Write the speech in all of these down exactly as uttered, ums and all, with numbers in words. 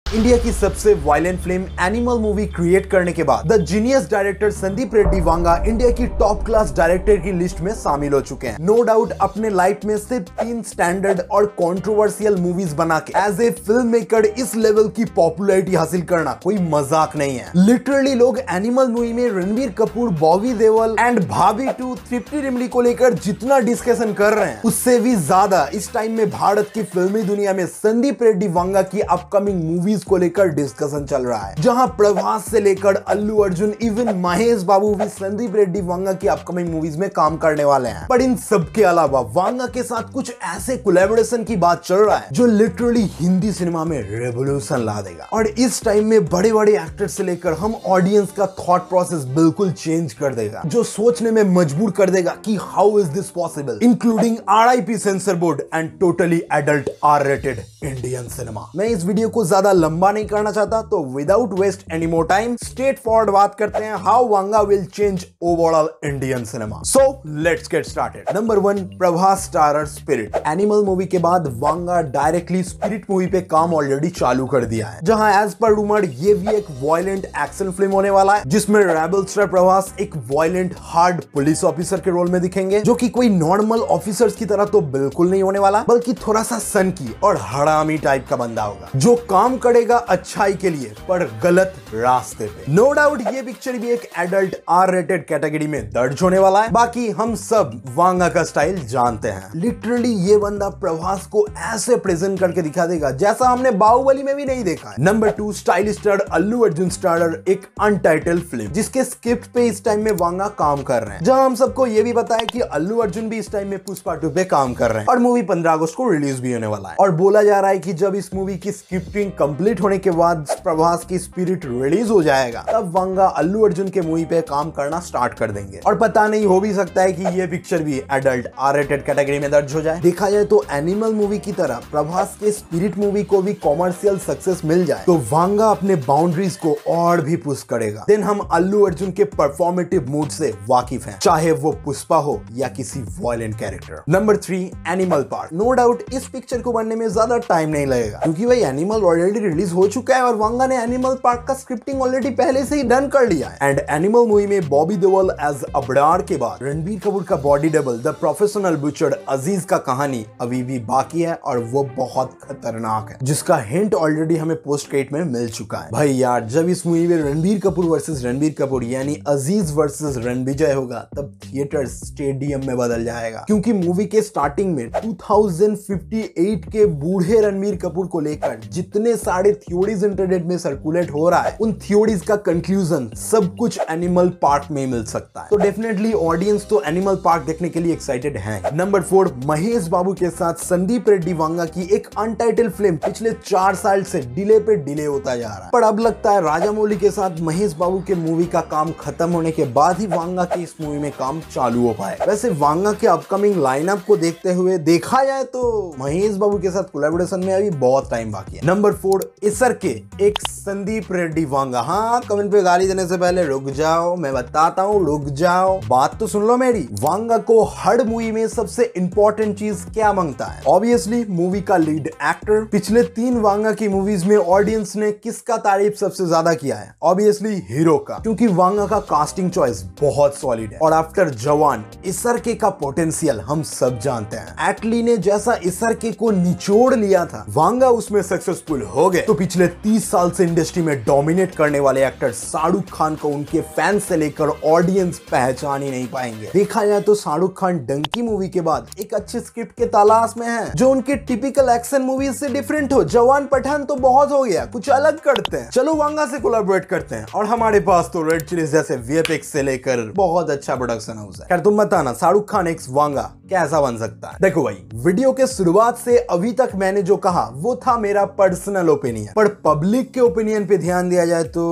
India की सबसे violent film Animal movie create करने के बाद the genius director Sandeep Reddy Vanga India की टॉप क्लास डायरेक्टर की लिस्ट में शामिल हो चुके हैं। नो डाउट अपने लाइफ में सिर्फ तीन स्टैंडर्ड और कंट्रोवर्शियल मूवीज बना के एज ए फिल्म मेकर इस लेवल की पॉपुलैरिटी हासिल करना कोई मजाक नहीं है। लिटरली लोग एनिमल मूवी में रणबीर कपूर, बॉबी देओल एंड भाभी टू तृप्ति डिमरी को लेकर जितना डिस्कशन कर रहे हैं उससे भी ज्यादा इस टाइम में भारत की फिल्मी दुनिया में संदीप रेड्डी वांगा की अपकमिंग मूवीज को लेकर डिस्कशन चल रहा है, जहां प्रभास से लेकर अल्लू अर्जुन इवन महेश बाबू भी संदीप रेड्डी वांगा की अपकमिंग मूवीज में काम करने वाले हैं। पर इन सब के अलावा वांगा के साथ कुछ ऐसे कोलैबोरेशन की बात चल रहा है जो लिटरली हिंदी सिनेमा में रेवोल्यूशन ला देगा और इस टाइम में बड़े बड़े एक्टर्स से लेकर हम ऑडियंस का थॉट प्रोसेस बिल्कुल चेंज कर देगा, जो सोचने में मजबूर कर देगा कि how is this possible, including R I P censor board and totally adult R rated Indian cinema. मैं इस वीडियो को ज्यादा लंबा नहीं करना चाहता, तो without waste any more time straightforward बात करते हैं how Vanga will change overall Indian cinema. So let's get started. Number one, Prabhas starrer Spirit. Animal movie के बाद वांगा डायरेक्टली स्पिरिट मूवी पे काम ऑलरेडी चालू कर दिया है, जहां एज पर रूमर ये भी एक वायलेंट एक्शन फिल्म होने वाला है जिसमें रेबल स्टार प्रभास एक वायलेंट हार्ड पुलिस ऑफिसर के रोल में दिखेंगे, जो कि कोई नॉर्मल ऑफिसर्स की तरह तो बिल्कुल नहीं होने वाला, बल्कि थोड़ा सा सनकी और हरामी टाइप का बंदा होगा जो काम करेगा अच्छाई के लिए पर गलत रास्ते पे। नो डाउट ये पिक्चर भी एक एडल्ट आर रेटेड कैटेगरी में दर्ज होने वाला है। बाकी हम सब वांगा का स्टाइल जानते हैं, लिटरली ये बंदा प्रभास को ऐसे प्रेजेंट करके दिखा देगा जैसा हमने बाहुबली में भी नहीं देखा है। Number two, stylish star Allu Arjun starrer एक अनटाइटल्ड फिल्म जिसके स्क्रिप्ट पे इस टाइम में वांगा काम कर रहे हैं, जहां हम सबको ये भी पता है कि अल्लू अर्जुन भी इस टाइम में पुष्पा टू पे काम कर रहे हैं और मूवी पंद्रह अगस्त को रिलीज भी होने वाला है। और बोला जा रहा है कि जब इस मूवी की स्क्रिप्टिंग कंप्लीट होने के बाद प्रभास की स्पिरिट रिलीज हो जाएगा तब वांगा अल्लू अर्जुन के मूवी पे काम करना स्टार्ट कर देंगे। और पता नहीं, हो भी सकता है कि ये पिक्चर भी एडल्ट आर रेटेड कैटेगरी में दर्ज हो जाए। देखा जाए तो एनिमल मूवी की तरह प्रभास के स्पिरिट मूवी को भी कॉमर्शियल सक्सेस मिल जाए तो वांगा अपने बाउंड्रीज को और भी पुश करेगा। देन हम अल्लू अर्जुन के परफॉर्मेटिव मूड से वाकिफ हैं, चाहे वो पुष्पा हो या किसी violent character. Number three, Animal part. No doubt इस पिक्चर को बनने में ज्यादा टाइम नहीं लगेगा क्योंकि भाई एनिमल ऑलरेडी रिलीज हो चुका है और वांगा ने एनिमल पार्ट का स्क्रिप्टिंग ऑलरेडी पहले से ही डन कर लिया है। एंड एनिमल मूवी में बॉबी देओल एज अबरार के बाद रणबीर कपूर का body double the professional butcher Aziz का कहानी अभी भी बाकी है और वो बहुत खतरनाक है, जिसका हिंट ऑलरेडी हमें पोस्ट क्रेडिट में मिल चुका है। भाई यार, जब इस मूवी में रणबीर कपूर वर्सेस रणबीर कपूर यानी अजीज वर्सेस रणविजय होगा तब थिएटर स्टेडियम में बदल जाएगा, क्योंकि मूवी के स्टार्टिंग में दो हज़ार अट्ठावन के बूढ़े रणबीर कपूर को लेकर जितने सारे थ्योरीज इंटरनेट में सर्कुलेट हो रहा है उन थ्योरीज का कंक्लूजन सब कुछ एनिमल पार्ट में मिल सकता है। तो डेफिनेटली ऑडियंस तो एनिमल पार्ट देखने के लिए एक्साइटेड है। नंबर फोर, महेश बाबू के साथ संदीप रेड्डी वांगा की एक अनटाइटल्ड फिल्म पिछले चार साल से डिले पे डिले होता जा रहा है, पर अब लगता है राजामौली के साथ महेश बाबू के मूवी का काम खत्म होने के बाद ही वांगा के इस मूवी में काम चालू हो पाए। वैसे वांगा के अपकमिंग लाइनअप को देखते हुए देखा जाए तो महेश बाबू के साथ कोलैबोरेशन में अभी बहुत टाइम बाकी है। नंबर फोर, इसर के एक संदीप रेड्डी वांगा। हाँ, कमेंट पे गाली देने से पहले रुक जाओ, मैं बताता हूँ, रुक जाओ, बात तो सुन लो मेरी। वांगा को हर मूवी में सबसे इंपॉर्टेंट चीज क्या मांगता है? ऑब्वियसली मूवी का लीड एक्टर। पिछले तीन वांगा की मूवीज में ऑडियंस ने किसका तारीफ सबसे ज्यादा किया है? ऑब्वियसली हीरो का, क्योंकि वांगा का कास्टिंग चॉइस बहुत सॉलिड है और आफ्टर जवान इसरके का पोटेंशियल हम सब जानते हैं। एटली ने जैसा इसरके को निचोड़ लिया था, वांगा उसमें सक्सेसफुल हो गए तो पिछले तीस साल से इंडस्ट्री में डोमिनेट करने वाले एक्टर शाहरुख खान को उनके फैंस से लेकर ऑडियंस पहचान ही नहीं पाएंगे। देखा जाए तो शाहरुख खान डंकी मूवी के बाद एक अच्छे स्क्रिप्ट के तलाश में है जो उनके टिपिकल एक्शन मूवीज से डिफरेंट हो। जवान पठान तो बहुत हो गया, कुछ अलग करते हैं, चलो वांगा से कोलैबोरेट करते हैं। और हमारे पास तो रेड चिलीज जैसे वीएफएक्स से लेकर बहुत अच्छा प्रोडक्शन हाउस है। खैर तुम बताना शाहरुख खान एक्स वांगा कैसा बन सकता है? देखो भाई, वीडियो के शुरुआत से अभी तक मैंने जो कहा वो था मेरा पर्सनल ओपिनियन, पर पब्लिक के ओपिनियन पे ध्यान दिया जाए तो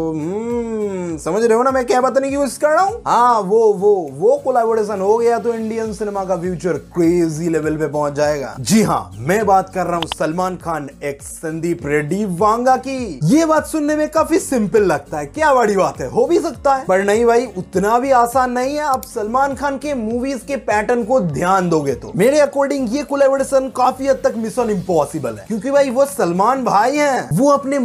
hmm, समझ रहे हो ना मैं क्या बताने की कोशिश कर रहा हूँ? हाँ, वो वो वो कोलैबोरेशन हो गया तो इंडियन सिनेमा का फ्यूचर क्रेजी लेवल पे पहुंच जाएगा। जी हाँ, मैं बात कर रहा हूँ सलमान खान एक्स संदीप रेड्डी वांगा की। ये बात सुनने में काफी सिंपल लगता है, क्या बड़ी बात है, हो भी सकता है, पर नहीं भाई, उतना भी आसान नहीं है। आप सलमान खान के मूवीज के पैटर्न को ध्यान दोगे तो मेरे अकॉर्डिंग ये कोलैबोरेशन काफी हद तक मिशन इम्पॉसिबल है, क्योंकि भाई वो सलमान भाई हैं, वो अपने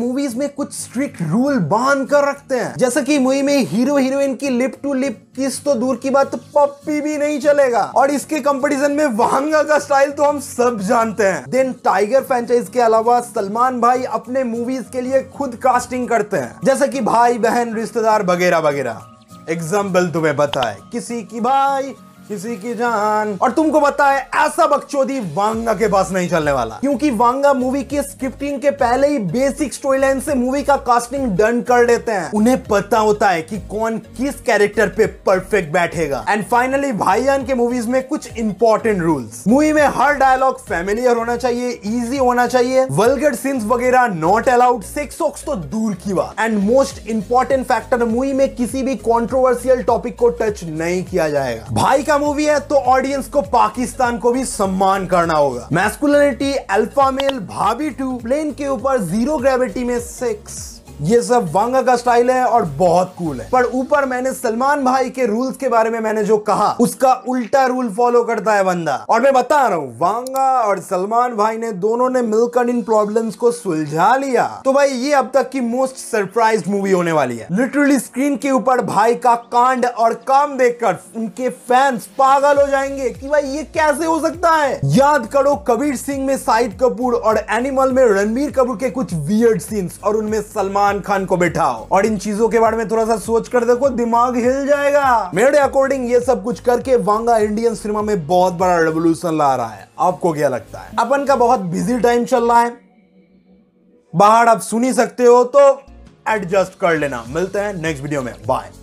मूवीज में कुछ स्ट्रिक्ट रूल बांध कर रखते हैं, जैसे कि मूवी में हीरो हीरोइन की लिप टू लिप किस तो दूर की बात, पप्पी भी नहीं चलेगा। और इसके कंपटीशन में वांगा का स्टाइल तो हम सब जानते हैं। देन टाइगर फ्रेंचाइज के अलावा सलमान भाई अपने मूवीज के लिए खुद कास्टिंग करते हैं, जैसे कि भाई बहन रिश्तेदार वगैरह वगैरह। एग्जाम्पल तुम्हें पता है, किसी की भाई किसी की जान। और तुमको पता है ऐसा बकचोदी वांगा के पास नहीं चलने वाला, क्योंकि वांगा मूवी की स्क्रिप्टिंग के पहले ही बेसिक स्टोरी लाइन से मूवी का कास्टिंग डन कर लेते हैं। उन्हें पता होता है कि कौन किस कैरेक्टर पे परफेक्ट बैठेगा। एंड फाइनली भाईजान के मूवीज में कुछ इंपॉर्टेंट रूल्स। मूवी में हर डायलॉग फैमिलियर होना चाहिए, इजी होना चाहिए, वल्गर सीन्स वगैरह नॉट अलाउड, सेक्स वॉक्स तो दूर की बात। And most important factor, movie में किसी भी कॉन्ट्रोवर्शियल टॉपिक को टच नहीं किया जाएगा। भाई का मूवी है तो ऑडियंस को पाकिस्तान को भी सम्मान करना होगा। Masculinity, alpha male, Bhabhi two, plane के ऊपर जीरो ग्रेविटी में सेक्स, ये सब वांगा का स्टाइल है और बहुत कूल है। पर ऊपर मैंने सलमान भाई के रूल्स के बारे में मैंने जो कहा, उसका उल्टा रूल फॉलो करता है बंदा। और मैं बता रहा हूँ, वांगा और सलमान भाई ने दोनों ने मिलकर इन प्रॉब्लम्स को सुलझा लिया। तो भाई ये अब तक की मोस्ट सरप्राइज मूवी होने वाली है। लिटरली स्क्रीन के ऊपर भाई का कांड और काम देखकर उनके फैंस पागल हो जाएंगे कि भाई ये कैसे हो सकता है। याद करो कबीर सिंह में शाहिद कपूर और एनिमल में रणबीर कपूर के कुछ वियर्ड सीन्स, और उनमें सलमान खान को बैठाओ और इन चीजों के बारे में थोड़ा सा सोच कर देखो, दिमाग हिल जाएगा। मेरे अकॉर्डिंग ये सब कुछ करके वांगा इंडियन सिनेमा में बहुत बड़ा रेवोल्यूशन ला रहा है। आपको क्या लगता है? अपन का बहुत बिजी टाइम चल रहा है, बाहर आप सुन ही सकते हो, तो एडजस्ट कर लेना। मिलते हैं नेक्स्ट वीडियो में, बाय।